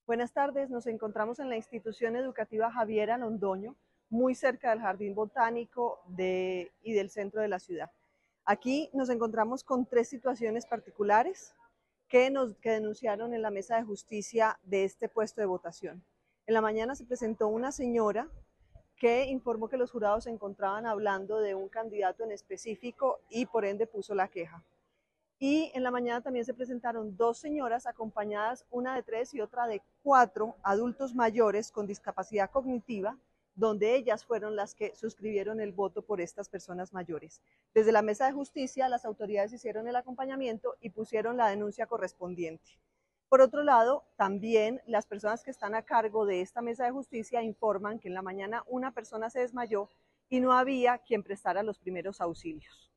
Buenas tardes, nos encontramos en la institución educativa Javiera Londoño, muy cerca del Jardín Botánico y del centro de la ciudad. Aquí nos encontramos con tres situaciones particulares que denunciaron en la mesa de justicia de este puesto de votación. En la mañana se presentó una señora que informó que los jurados se encontraban hablando de un candidato en específico y por ende puso la queja. Y en la mañana también se presentaron dos señoras acompañadas, una de 3 y otra de 4 adultos mayores con discapacidad cognitiva, donde ellas fueron las que suscribieron el voto por estas personas mayores. Desde la mesa de justicia, las autoridades hicieron el acompañamiento y pusieron la denuncia correspondiente. Por otro lado, también las personas que están a cargo de esta mesa de justicia informan que en la mañana una persona se desmayó y no había quien prestara los primeros auxilios.